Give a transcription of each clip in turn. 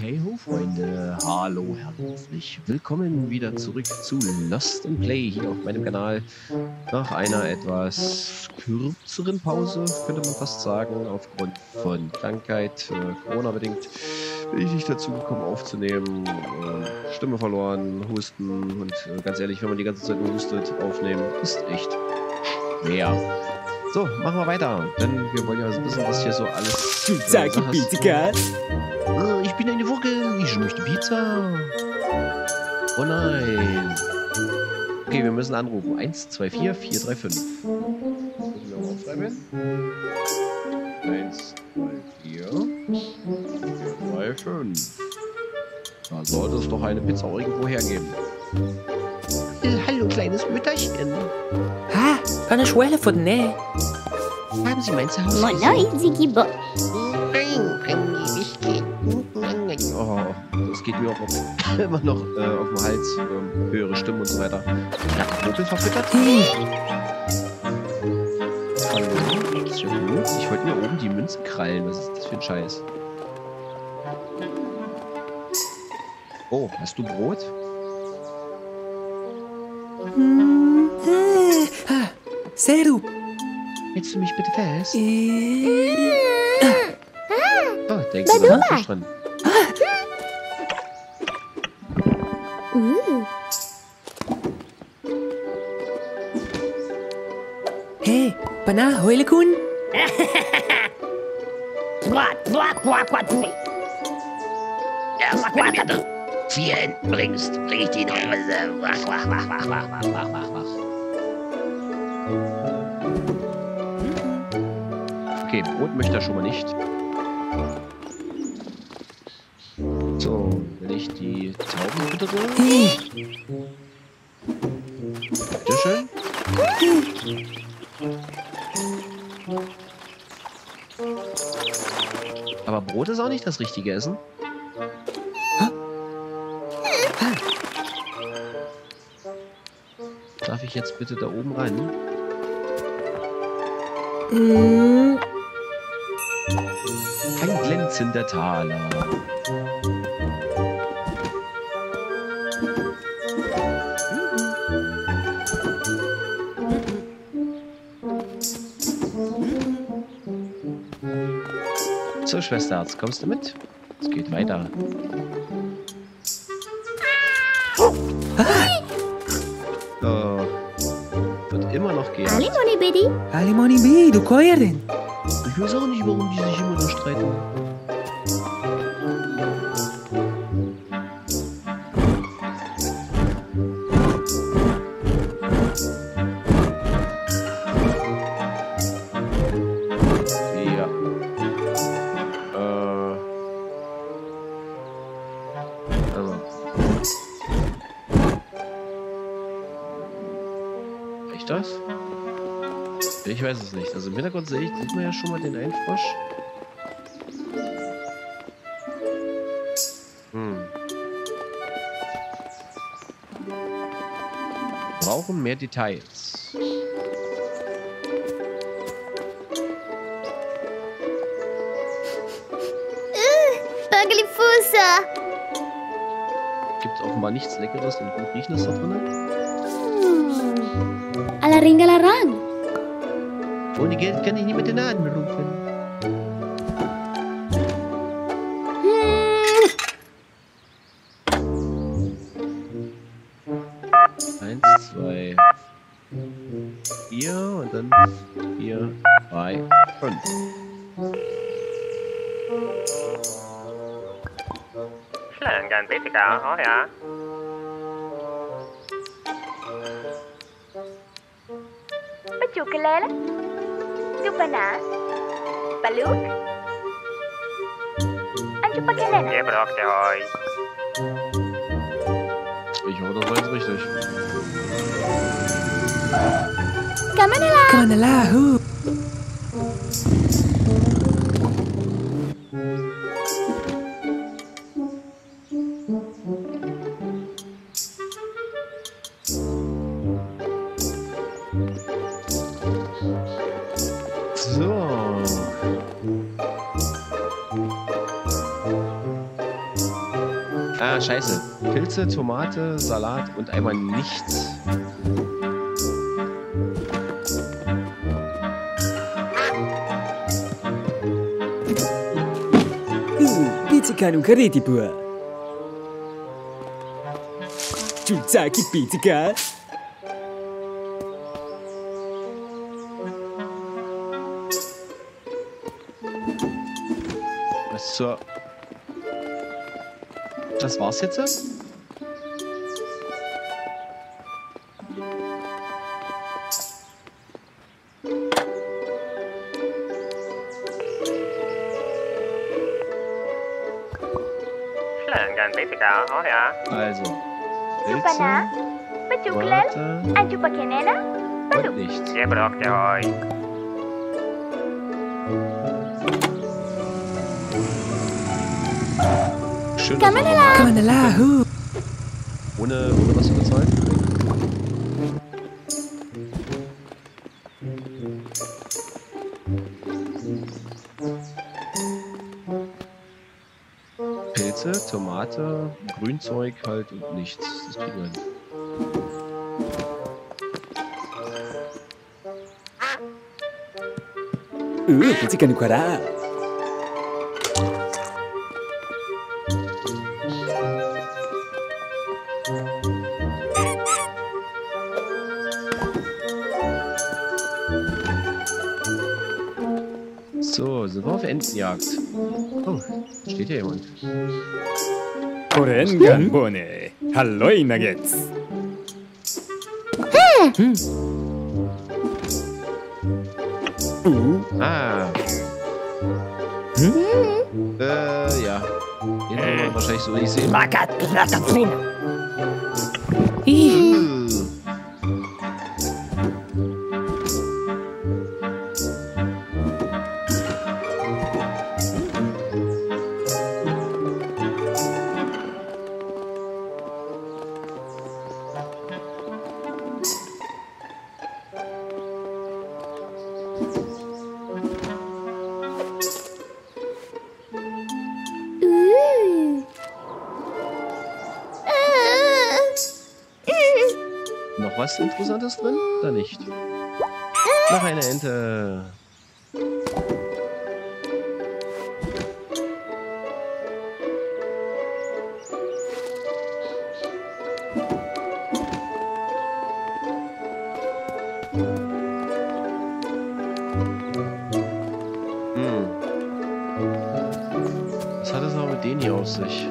Hey ho Freunde, hallo, herzlich willkommen wieder zurück zu Lost in Play hier auf meinem Kanal. Nach einer etwas kürzeren Pause, könnte man fast sagen, aufgrund von Krankheit, Corona-bedingt, bin ich nicht dazu gekommen aufzunehmen. Stimme verloren, Husten und ganz ehrlich, wenn man die ganze Zeit nur hustet, aufnehmen, ist echt schwer. So, machen wir weiter, denn wir wollen ja wissen, was hier so alles... Sag Pizza. Ich bin eine Vogel, ich möchte Pizza. Oh nein. Okay, wir müssen anrufen. 1, 2, 4, 4, 3, 5. Müssen wir auch aufschreiben? 1, 2, 4, 4, 3, 5. Da sollte es doch eine Pizza irgendwo hergeben. Hallo, kleines Mütterchen. Ha, eine Schwelle von ne. Haben Sie mein Zuhause? Moin, Sigibo. Oh, das geht mir auch immer noch auf den Hals. Höhere Stimmen und so weiter. Ja, Vogel verfüttert? Hallo, ist ja gut. Ich wollte mir oben die Münzen krallen. Was ist das für ein Scheiß? Oh, hast du Brot? Seru. Hältst du mich bitte fest? Oh, denkst du Baduba. noch Fisch dran? Hey, Pana, Heulekun. Erst wenn du mir 4 Enten bringst, bring ich die nach Hause. Wach, wach, wach, wach, wach, wach, wach, wach, wach. Okay, Brot möchte er schon mal nicht. So, wenn ich die Tauben füttere. Bitteschön. Aber Brot ist auch nicht das richtige Essen. Darf ich jetzt bitte da oben rein? Ein glänzender Taler. So, Schwesterherz, kommst du mit? Es geht weiter. Oh, wird immer noch gejagt. Alimoni, Bidi. Alimoni B, du Koyerin. Ich weiß auch nicht, warum die sich immer noch streiten. Ja. Also. Reicht das? Ich weiß es nicht. Also im Hintergrund sieht man ja schon mal den einen Frosch. Wir brauchen mehr Details. Bugglifusa. Gibt offenbar nichts Leckeres und gut Riechendes da drin. Alaringalarang. Ohne Geld kann ich nicht mit den Namen rufen. Eins, 2, 4 und dann 4, 3, 5. Slangan Pizza, oh ja. Pachukalala. Tupana. Paluk. Anchupakalala. Ihr braucht ihr euch. Ich hoffe, das war jetzt richtig. Kamanala. Kamanala, hu. So. Ah, scheiße. Pilze, Tomate, Salat und einmal nichts. Pizzica non careti pure. Ciuzzaki pizzica. Was zur... Das war's jetzt? Pelanggan BTK, oh ya. Also, Jumpa na? Pilze, Pajuklel? Tomate Aju pakai nena? und nichts. Dia bro, dia hoy. Schön, Kann man la? Come on là, hu. ohne was zu bezahlen. Pilze, Tomate, Grünzeug halt und nichts. Das kriegen wir hin. Pizzica no quarà. So, sind wir auf Entenjagd. Oh, steht hier jemand. Korengan Bone. Halloi Nuggets. Ah. Ja. Den haben wir wahrscheinlich so nicht sehen. Noch was Interessantes drin? Da nicht. Noch eine Ente. Was hat es aber mit denen hier auf sich?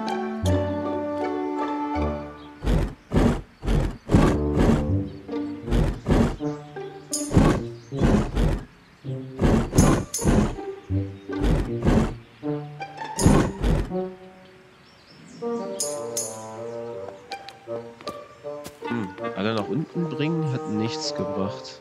Alle nach unten bringen hat nichts gebracht.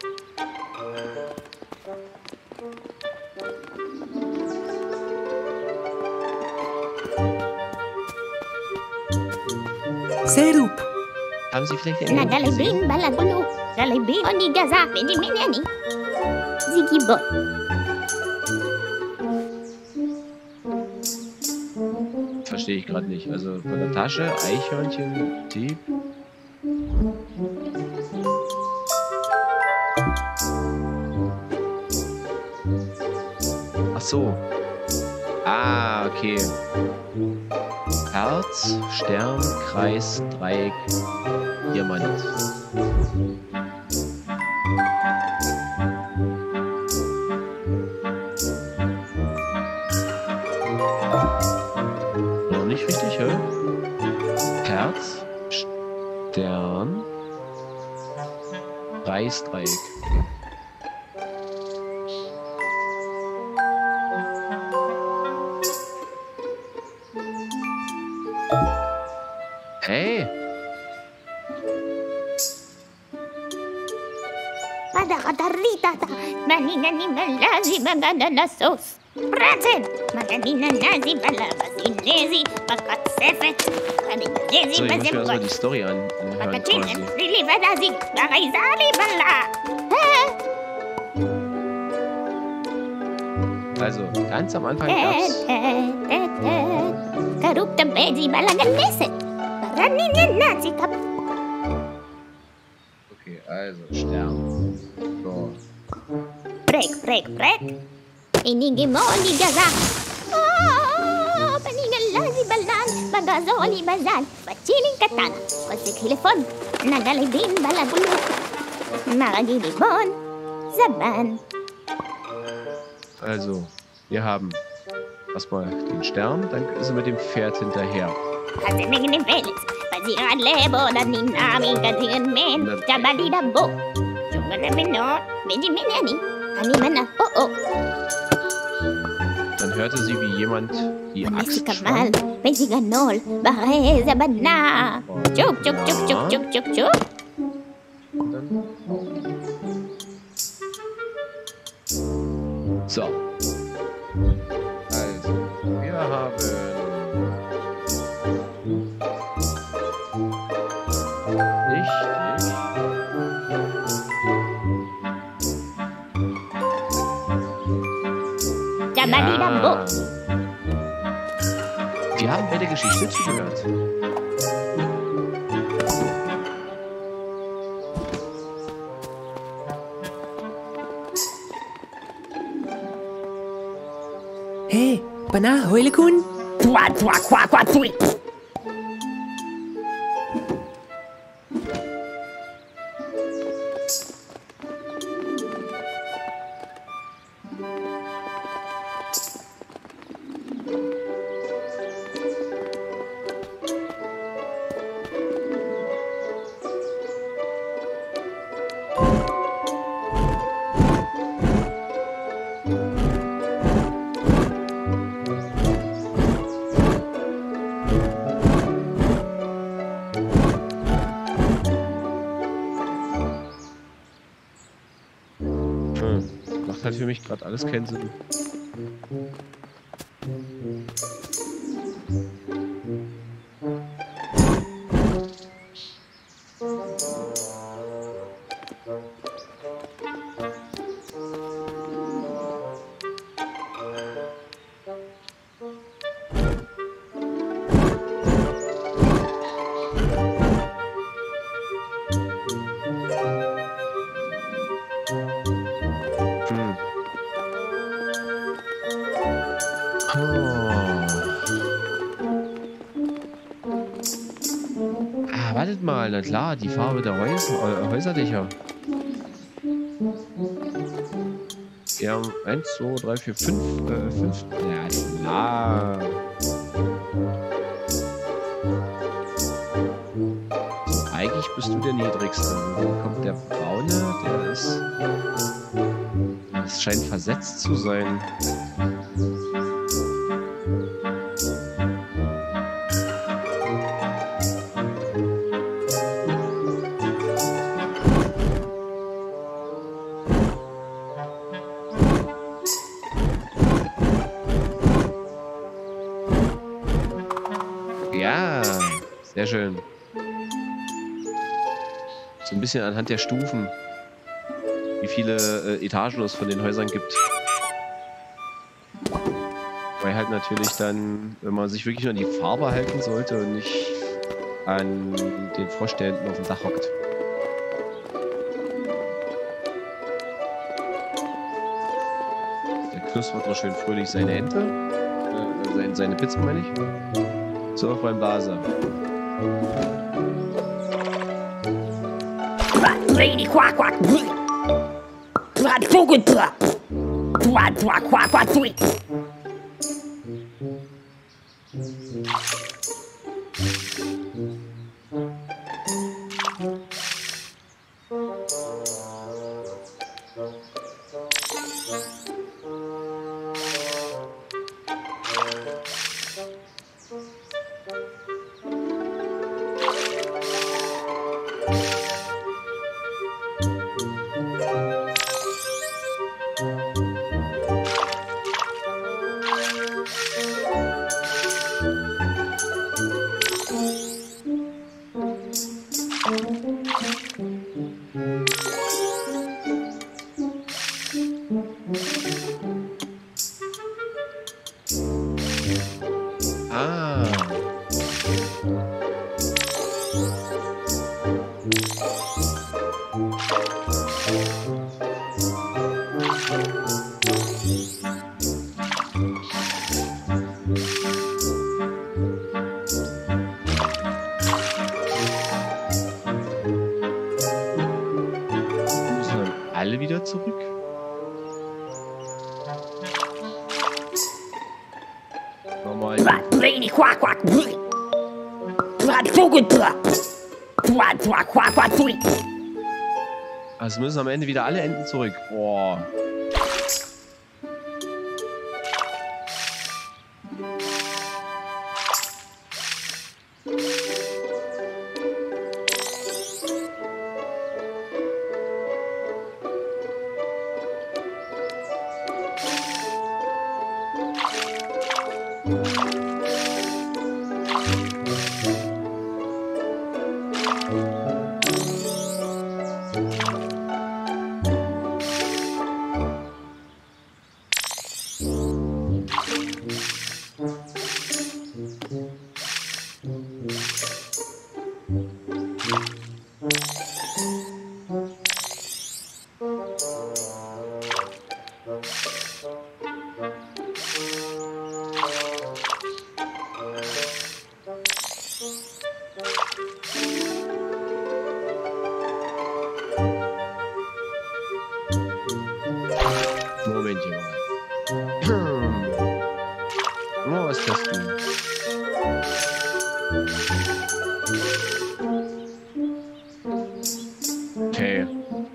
Serup. Haben Sie vielleicht einen Nagalibin balagulu. Galibin onigaza. Beniminiani. Zigibot. Verstehe ich gerade nicht. Also von der Tasche, Eichhörnchen, Tee. Ach so. Ah, okay. Herz, Stern, Kreis, Dreieck, Diamant. Noch nicht richtig, hä? Herz, Stern, Kreis, Dreieck. Hey! Pada katarita ta. Manina ni malazi magana na sos. Braten. Maganina nazi balabasinezi. Bakat sefet. Maninezi So, ich muss mir erstmal bazemgot. die Story anhören Bakatin quasi. rili badazi. Bagaizali bala. Also, ganz am Anfang gab's... Karupta Bedi Balaganeset. Raninenazikap. Okay, also, Stern. So. Prek. Inigimoni gaza. Panigalazi balan. Bagazoli bazan. Pachiling katana. Pasikilifon. Nagalibin balagulu. Maragilibon. Zaban. Also, wir haben erstmal den Stern, dann ist er mit dem Pferd hinterher. Kasi mingin Felix. Pasiran lebo na ninami katingan men. Jabalida bo. Jungan na mino. Medyo minani. Animana. Oh. Dann hörte sie, wie jemand die Axt Kamal. schwang. Pensiganol. Bahe zabana. Chuk. Und dann... So. Also, wir haben... Richtig. Jabalida bo. Wir haben bei der Geschichte zugehört. Hey, Pana, hoile kun? Macht halt für mich gerade alles keinen Sinn. Wartet mal, na klar, die Farbe der Häuserdächer. Wir haben 1, 2, 3, 4, 5. Ja, klar. So, eigentlich bist du der Niedrigste. Dann kommt der Braune, der ist... Das scheint versetzt zu sein. Ja, sehr schön. So ein bisschen anhand der Stufen, wie viele Etagen es von den Häusern gibt. Weil halt natürlich dann, wenn man sich wirklich nur an die Farbe halten sollte und nicht an den Frosch, der hinten auf dem Dach hockt. Der knuspert noch schön fröhlich seine Ente, seine Pizza meine ich. So auch beim Blaser. Quack, quack, quack. Also müssen am Ende wieder alle Enten zurück. Boah. Momentchen mal. Nur was testen. Okay.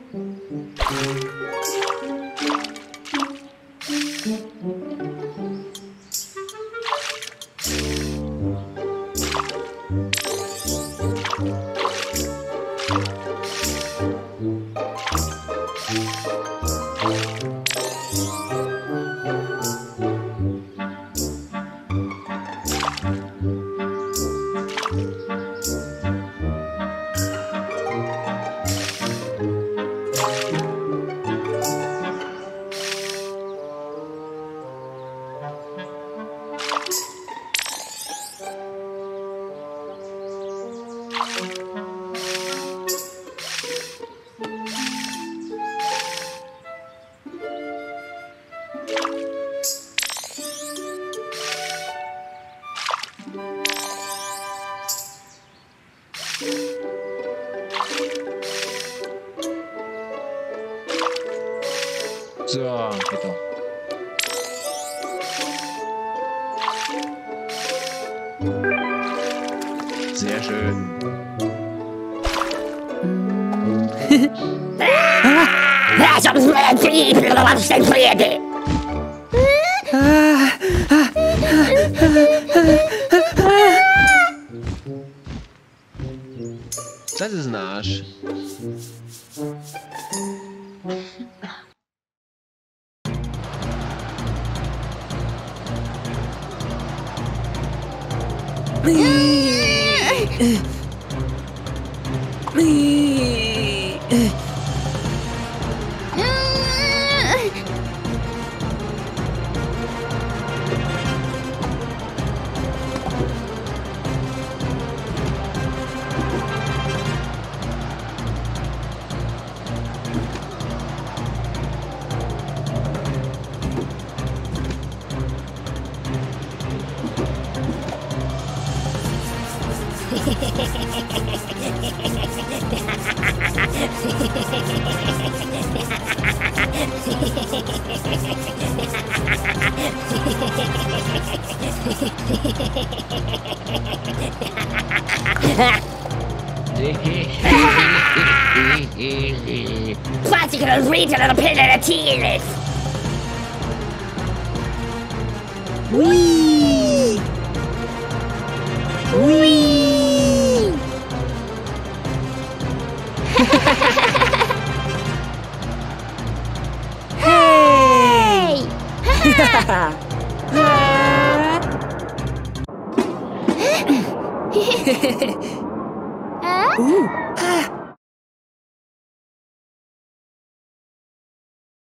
So, geht doch. Sehr schön. Das ist ein Arsch. Classic and read a little pin and a tea. Wee! Wee! Hey!